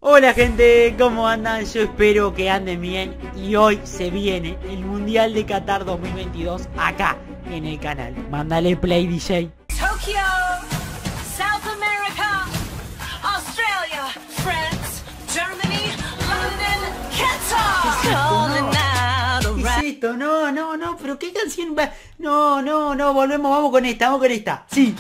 Hola gente, ¿cómo andan? Yo espero que anden bien y hoy se viene el Mundial de Qatar 2022 acá en el canal. Mándale play, DJ. Tokyo, South America, Australia, France, Germany, London, Qatar. ¿Qué es esto? No, pero qué canción va. No, volvemos, vamos con esta, sí.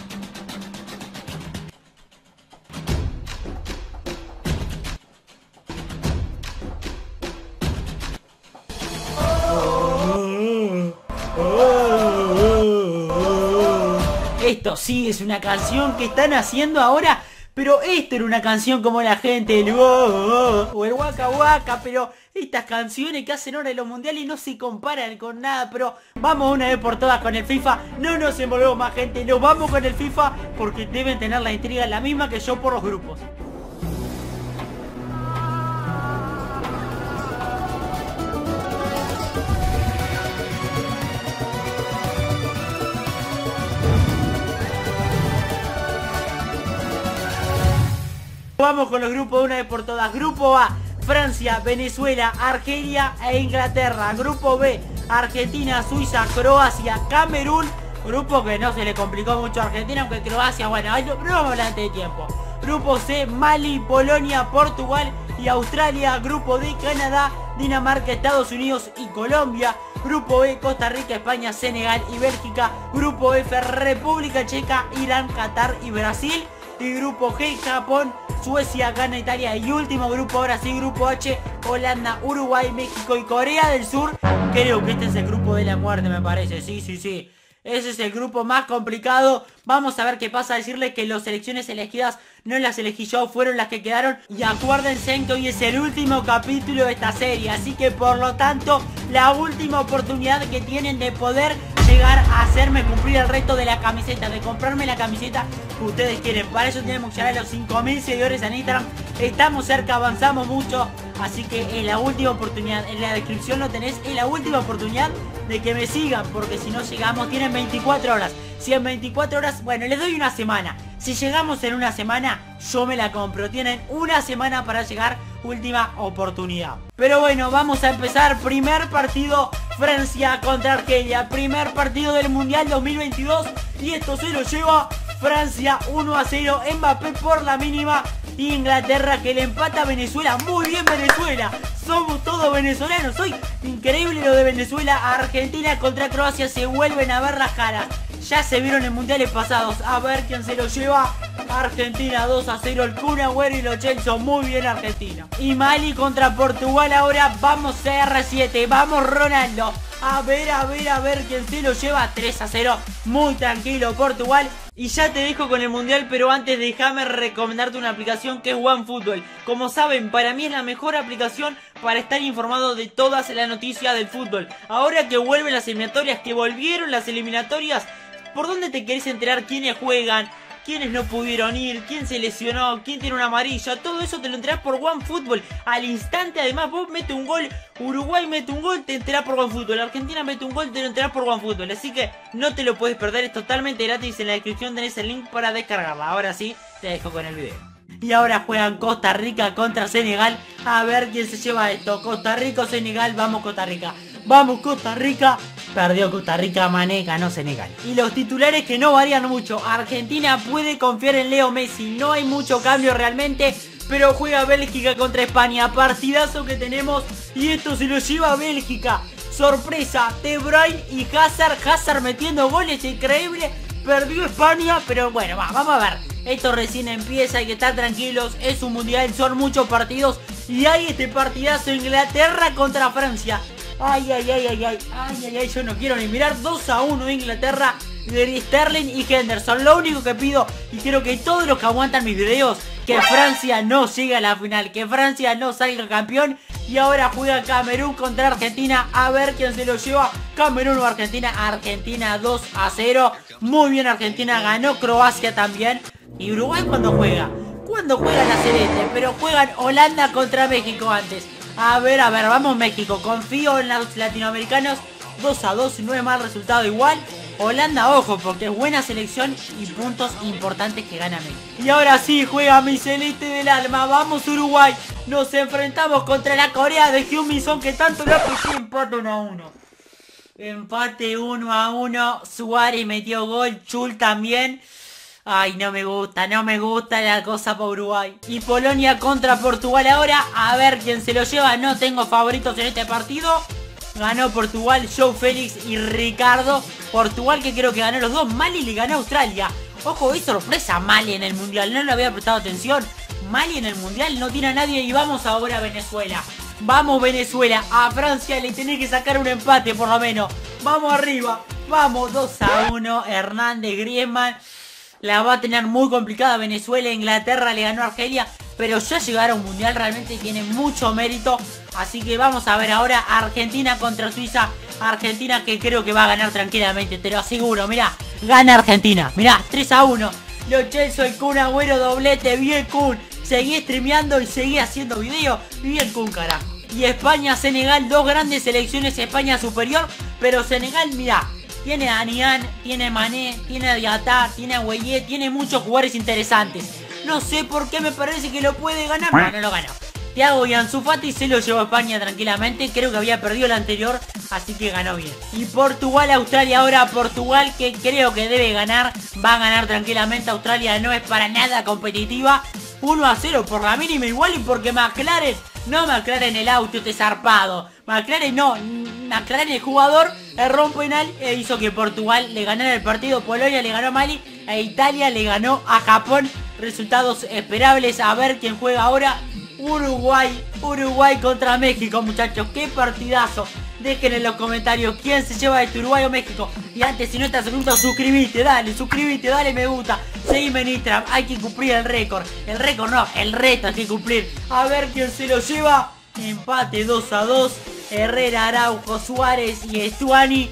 Esto sí es una canción que están haciendo ahora, pero esto era una canción como la gente, el o el Waka Waka, pero estas canciones que hacen ahora en los mundiales no se comparan con nada, pero vamos una vez por todas con el FIFA, no nos envolvemos más gente, nos vamos con el FIFA porque deben tener la intriga la misma que yo por los grupos. Vamos con los grupos de una vez por todas. Grupo A, Francia, Venezuela, Argelia e Inglaterra. Grupo B, Argentina, Suiza, Croacia, Camerún. Grupo que no se le complicó mucho a Argentina, aunque Croacia, bueno, no vamos adelante de tiempo. Grupo C, Mali, Polonia, Portugal y Australia. Grupo D, Canadá, Dinamarca, Estados Unidos y Colombia. Grupo E, Costa Rica, España, Senegal y Bélgica. Grupo F, República Checa, Irán, Qatar y Brasil. Y grupo G, Japón, Suecia, Ghana, Italia. Y último grupo, ahora sí, grupo H, Holanda, Uruguay, México y Corea del Sur. Creo que este es el grupo de la muerte, me parece. Sí. Ese es el grupo más complicado. Vamos a ver qué pasa. Decirles que las selecciones elegidas no las elegí yo, fueron las que quedaron. Y acuérdense que hoy es el último capítulo de esta serie, así que por lo tanto la última oportunidad que tienen de poder llegar a hacerme cumplir el reto de la camiseta, de comprarme la camiseta que ustedes quieren. Para eso tenemos que llegar a los 5000 seguidores en Instagram. Estamos cerca, avanzamos mucho. Así que en la última oportunidad, en la descripción lo tenés, en la última oportunidad de que me sigan, porque si no llegamos, tienen 24 horas. Si en 24 horas, bueno, les doy una semana. Si llegamos en una semana, yo me la compro. Tienen una semana para llegar, última oportunidad. Pero bueno, vamos a empezar. Primer partido, Francia contra Argelia. Primer partido del Mundial 2022. Y esto se lo lleva Francia 1-0. Mbappé por la mínima. Inglaterra que le empata a Venezuela. Muy bien Venezuela. Somos todos venezolanos. Hoy increíble lo de Venezuela. Argentina contra Croacia. Se vuelven a ver las caras. Ya se vieron en mundiales pasados. A ver quién se lo lleva. Argentina 2-0. El Kun Agüero y los Chelsea. Muy bien Argentina. Y Mali contra Portugal. Ahora vamos CR7. Vamos Ronaldo. A ver quién se lo lleva. 3-0. Muy tranquilo Portugal. Y ya te dejo con el mundial, pero antes déjame recomendarte una aplicación que es OneFootball. Como saben, para mí es la mejor aplicación para estar informado de todas las noticias del fútbol. Ahora que vuelven las eliminatorias, que volvieron las eliminatorias, ¿por dónde te querés enterar quiénes juegan? ¿Quiénes no pudieron ir? ¿Quién se lesionó? ¿Quién tiene una amarilla? Todo eso te lo enterás por OneFootball al instante. Además vos mete un gol, Uruguay mete un gol, te enterás por OneFootball. Argentina mete un gol, te lo enterás por OneFootball. Así que no te lo puedes perder, es totalmente gratis. En la descripción tenés el link para descargarla. Ahora sí, te dejo con el video. Y ahora juegan Costa Rica contra Senegal. A ver quién se lleva esto. Costa Rica o Senegal. Vamos Costa Rica. Vamos Costa Rica. Perdió Costa Rica, Mané, ganó Senegal. Y los titulares que no varían mucho. Argentina puede confiar en Leo Messi. No hay mucho cambio realmente, pero juega Bélgica contra España. Partidazo que tenemos. Y esto se lo lleva a Bélgica. Sorpresa, De Bruyne y Hazard. Hazard metiendo goles, increíble. Perdió España, pero bueno, vamos a ver. Esto recién empieza, hay que estar tranquilos. Es un mundial, son muchos partidos. Y hay este partidazo, Inglaterra contra Francia. Ay, yo no quiero ni mirar. 2-1 Inglaterra, de Sterling y Henderson. Lo único que pido, y creo que todos los que aguantan mis videos, que Francia no llegue a la final, que Francia no salga campeón. Y ahora juega Camerún contra Argentina. A ver quién se lo lleva, Camerún o Argentina. Argentina 2-0. Muy bien Argentina, ganó Croacia también. Y Uruguay cuando juega la celeste, pero juegan Holanda contra México antes. A ver, vamos México. Confío en los latinoamericanos. 2-2, no es mal resultado igual. Holanda, ojo, porque es buena selección y puntos importantes que gana México. Y ahora sí, juega mi celeste del alma. Vamos Uruguay. Nos enfrentamos contra la Corea de Heung-min Son, que tanto le apoyé. Empate 1-1. Empate 1-1. Suárez metió gol. Chul también. Ay, no me gusta la cosa para Uruguay. Y Polonia contra Portugal ahora. A ver quién se lo lleva. No tengo favoritos en este partido. Ganó Portugal, Joe Félix y Ricardo. Portugal que creo que ganó los dos. Mali le ganó a Australia. Ojo, vi sorpresa Mali en el Mundial. No le había prestado atención. Mali en el Mundial no tiene a nadie. Y vamos ahora a Venezuela. Vamos Venezuela. A Francia le tenés que sacar un empate por lo menos. Vamos arriba. Vamos 2-1. Hernández, Griezmann. La va a tener muy complicada Venezuela. Inglaterra le ganó a Argelia. Pero ya llegar a un mundial realmente tiene mucho mérito. Así que vamos a ver ahora Argentina contra Suiza. Argentina que creo que va a ganar tranquilamente. Te lo aseguro. Mirá, gana Argentina. Mirá, 3-1. Lo Celso, el Kun Agüero, doblete. Bien Kun. Seguí streameando y seguí haciendo video. Bien Kun, carajo. Y España, Senegal. Dos grandes selecciones. España superior. Pero Senegal, mirá. Tiene a Nian, tiene Mané, tiene a Diatá, tiene a Güeyé, tiene muchos jugadores interesantes. No sé por qué me parece que lo puede ganar. No lo ganó. Thiago y Ansu Fati se lo llevó a España tranquilamente. Creo que había perdido el anterior, así que ganó bien. Y Portugal, Australia ahora. Portugal que creo que debe ganar. Va a ganar tranquilamente. Australia no es para nada competitiva. 1-0 por la mínima igual y porque McLaren... No McLaren el auto este zarpado. McLaren no. McLaren el jugador erró un penal e hizo que Portugal le ganara el partido. Polonia le ganó a Mali e Italia le ganó a Japón. Resultados esperables. A ver quién juega ahora. Uruguay contra México, muchachos. Qué partidazo. Dejen en los comentarios quién se lleva este Uruguay o México. Y antes, si no estás suscrito, suscríbete, dale me gusta. Seguime en Instagram, hay que cumplir el récord. El récord no, el reto hay que cumplir. A ver quién se lo lleva. Empate 2-2. Herrera, Araujo, Suárez y Estuani.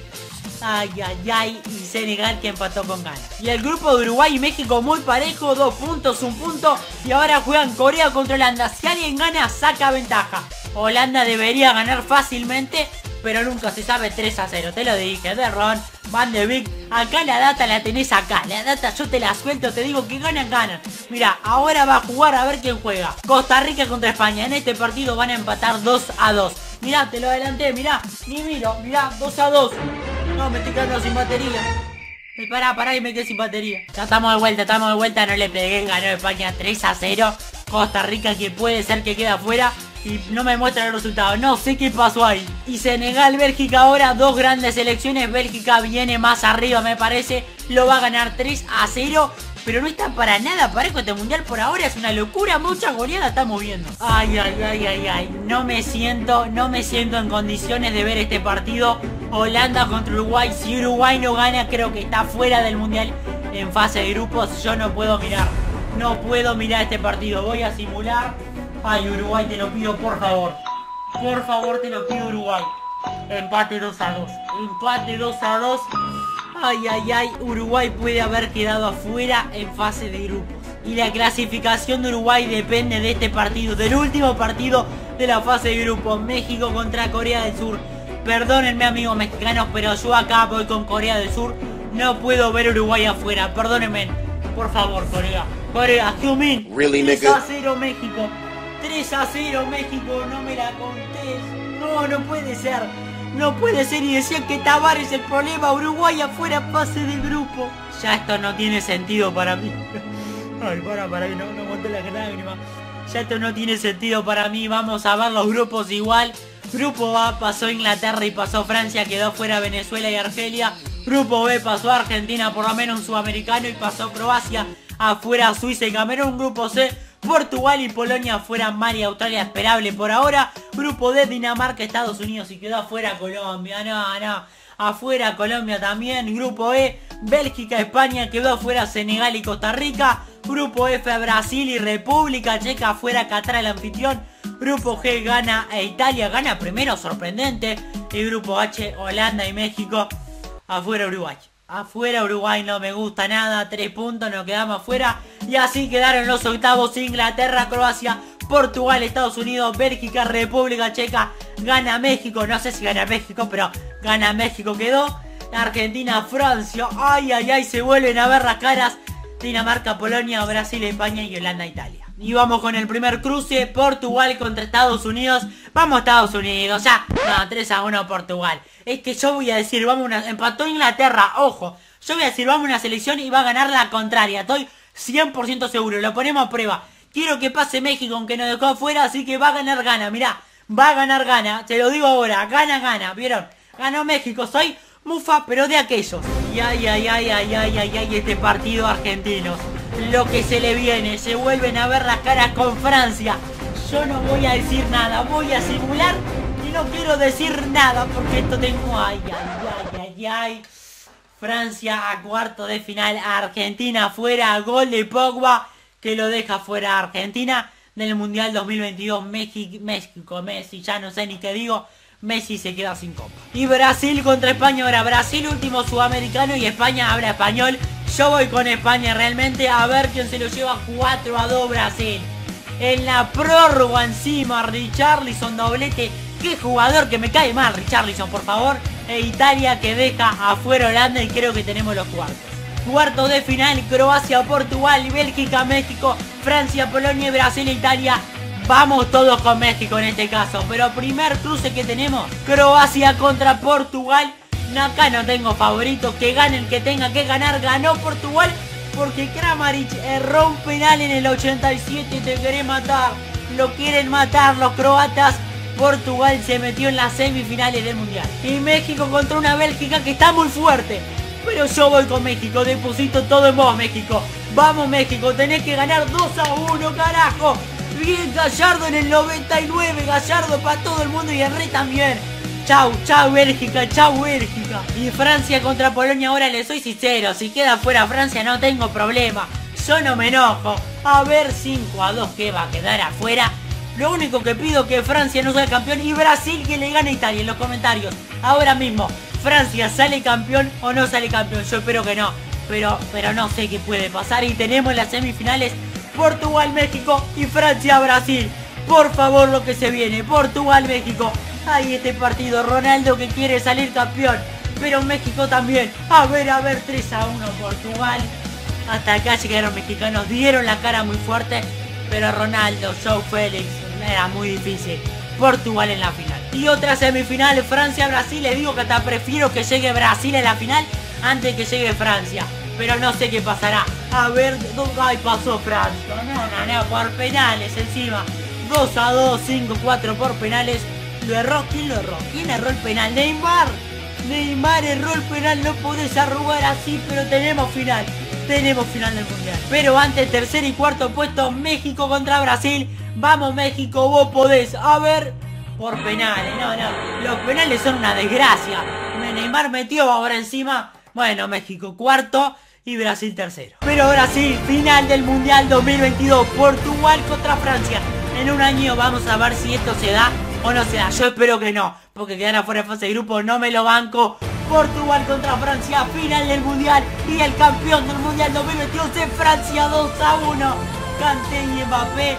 Ay. Y Senegal que empató con Ghana. Y el grupo de Uruguay y México muy parejo. 2 puntos, 1 punto. Y ahora juegan Corea contra Holanda. Si alguien gana, saca ventaja. Holanda debería ganar fácilmente, pero nunca se sabe. 3-0, te lo dije, de Ron Van de Beek. Acá la data la tenés acá. La data yo te la suelto, te digo que ganan. Mira, ahora va a jugar a ver quién juega. Costa Rica contra España. En este partido van a empatar 2-2. Mirá, te lo adelanté, mirá. Ni miro, mirá, 2-2. No, me estoy quedando sin batería. Pará y me quedé sin batería. Ya estamos de vuelta, no le pegué. Ganó España 3-0. Costa Rica que puede ser que quede afuera. Y no me muestra el resultado, no sé qué pasó ahí. Y Senegal, Bélgica ahora, dos grandes selecciones. Bélgica viene más arriba me parece. Lo va a ganar 3-0. Pero no está para nada parejo este mundial por ahora. Es una locura, mucha goleada estamos viendo. Ay. No me siento en condiciones de ver este partido. Holanda contra Uruguay. Si Uruguay no gana, creo que está fuera del mundial en fase de grupos. Yo no puedo mirar. No puedo mirar este partido. Voy a simular. Ay, Uruguay, te lo pido, por favor. Por favor, te lo pido, Uruguay. Empate 2-2. Empate 2-2. Ay. Uruguay puede haber quedado afuera en fase de grupos. Y la clasificación de Uruguay depende de este partido. Del último partido de la fase de grupos. México contra Corea del Sur. Perdónenme, amigos mexicanos, pero yo acá voy con Corea del Sur. No puedo ver Uruguay afuera. Perdónenme. Por favor, Corea. Heung-min. Really, 3-0 México. 3-0 México, no me la contés. No puede ser. No puede ser. Y decían que Tavares es el problema. Uruguay afuera, fase de grupo. Ya esto no tiene sentido para mí. Ay, para que no aguanto la lágrima. Ya esto no tiene sentido para mí. Vamos a ver los grupos igual. Grupo A pasó Inglaterra y pasó Francia. Quedó fuera Venezuela y Argelia. Grupo B pasó Argentina, por lo menos un sudamericano. Y pasó Croacia. Afuera Suiza y Camerún. Grupo C, Portugal y Polonia. Afuera Mali y Australia, esperable por ahora. Grupo D, Dinamarca, Estados Unidos. Y quedó afuera Colombia. No. Afuera Colombia también. Grupo E, Bélgica, España. Quedó afuera Senegal y Costa Rica. Grupo F, Brasil y República Checa. Afuera Qatar, el anfitrión. Grupo G, Ghana e Italia. Gana primero, sorprendente. Y Grupo H, Holanda y México. Afuera Uruguay. Afuera Uruguay, no me gusta nada. 3 puntos, nos quedamos afuera. Y así quedaron los octavos. Inglaterra, Croacia, Portugal, Estados Unidos, Bélgica, República Checa. Gana México, no sé si gana México, pero gana México quedó. Argentina, Francia. Ay, ay, ay, se vuelven a ver las caras. Dinamarca, Polonia, Brasil, España y Holanda, Italia. Y vamos con el primer cruce, Portugal contra Estados Unidos. Vamos Estados Unidos, ya. No, 3-1 Portugal. Es que yo voy a decir, empató Inglaterra, ojo. Yo voy a decir, vamos a una selección y va a ganar la contraria. Estoy 100% seguro, lo ponemos a prueba. Quiero que pase México, aunque nos dejó afuera, así que va a ganar Gana. Mirá, va a ganar Gana, te lo digo ahora, gana, ¿vieron? Ganó México, soy mufa, pero de aquellos. Y ay, este partido argentino. Lo que se le viene, se vuelven a ver las caras con Francia. Yo no voy a decir nada, voy a simular y no quiero decir nada porque esto tengo... Ay. Francia a cuarto de final, Argentina fuera, gol de Pogba que lo deja fuera a Argentina del Mundial 2022. México, Messi, ya no sé ni qué digo. Messi se queda sin copa. Y Brasil contra España. Ahora Brasil último sudamericano y España habla español. Yo voy con España realmente, a ver quién se lo lleva. 4-2 Brasil. En la prórroga encima, Richarlison doblete. Qué jugador, que me cae mal Richarlison, por favor. E Italia que deja afuera Holanda y creo que tenemos los cuartos. Cuartos de final, Croacia, Portugal, Bélgica, México, Francia, Polonia, Brasil e Italia. Vamos todos con México en este caso. Pero primer cruce que tenemos, Croacia contra Portugal. Acá no tengo favorito, que gane el que tenga que ganar. Ganó Portugal porque Kramaric erró un penal en el 87 y te querés matar. Lo quieren matar los croatas. Portugal se metió en las semifinales del Mundial. Y México contra una Bélgica que está muy fuerte. Pero yo voy con México, deposito todo en vos, México. Vamos, México, tenés que ganar 2-1, carajo. Bien, Gallardo en el 99, Gallardo para todo el mundo y Henry también. Chau, Bélgica, chau, Bélgica. Y Francia contra Polonia, ahora les soy sincero, si queda fuera Francia no tengo problema. Yo no me enojo. A ver, 5-2 que va a quedar afuera. Lo único que pido es que Francia no sea campeón y Brasil que le gane a Italia. En los comentarios, ahora mismo, ¿Francia sale campeón o no sale campeón? Yo espero que no, pero no sé qué puede pasar. Y tenemos las semifinales, Portugal, México y Francia, Brasil. Por favor, lo que se viene, Portugal, México. Ay, este partido, Ronaldo que quiere salir campeón, pero México también. A ver, 3-1 Portugal. Hasta acá llegaron mexicanos, dieron la cara muy fuerte, pero Ronaldo, Joe Félix, era muy difícil. Portugal en la final. Y otra semifinal, Francia-Brasil. Les digo que hasta prefiero que llegue Brasil en la final antes que llegue Francia. Pero no sé qué pasará. A ver, ay, pasó Francia. No, por penales encima. 2-2, 5-4 por penales. ¿Lo erró? ¿Quién lo erró? ¿Quién erró el penal? Neymar erró el penal. No podés arrugar así, pero tenemos final. Tenemos final del Mundial. Pero antes, tercer y cuarto puesto, México contra Brasil. Vamos México, vos podés. A ver, por penales. No, los penales son una desgracia. Neymar metió ahora encima. Bueno, México cuarto y Brasil tercero. Pero Brasil, final del Mundial 2022. Portugal contra Francia. En un año vamos a ver si esto se da o no se da. Yo espero que no, porque quedar afuera de fase de grupo no me lo banco. Portugal contra Francia, final del Mundial. Y el campeón del Mundial 2022 es Francia, 2-1. Kanté y Mbappé.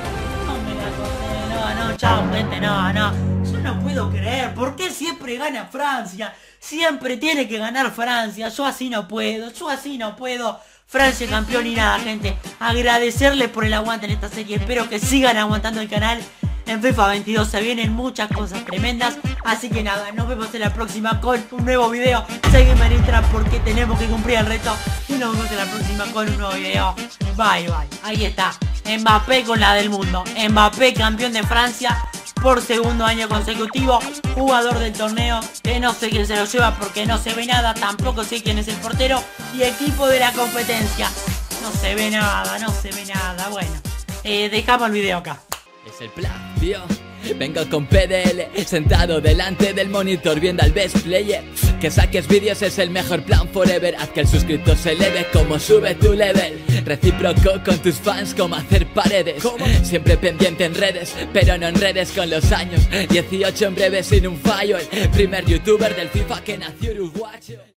No, chao gente, no. Yo no puedo creer, ¿por qué siempre gana Francia? Siempre tiene que ganar Francia. Yo así no puedo. Francia campeón y nada, gente. Agradecerles por el aguante en esta serie. Espero que sigan aguantando el canal. En FIFA 22 se vienen muchas cosas tremendas. Así que nada, nos vemos en la próxima con un nuevo video. Seguime en Instagram porque tenemos que cumplir el reto. Y nos vemos en la próxima con un nuevo video. Bye. Ahí está. Mbappé con la del mundo. Mbappé campeón de Francia por segundo año consecutivo. Jugador del torneo. Que no sé quién se lo lleva porque no se ve nada. Tampoco sé quién es el portero. Y equipo de la competencia. No se ve nada. Bueno, dejamos el video acá. Es el plan, tío. Vengo con PDL, sentado delante del monitor viendo al best player. Que saques vídeos es el mejor plan forever. Haz que el suscriptor se eleve como sube tu level. Recíproco con tus fans como hacer paredes. Siempre pendiente en redes, pero no en redes con los años. 18 en breve sin un fallo. El primer youtuber del FIFA que nació uruguayo.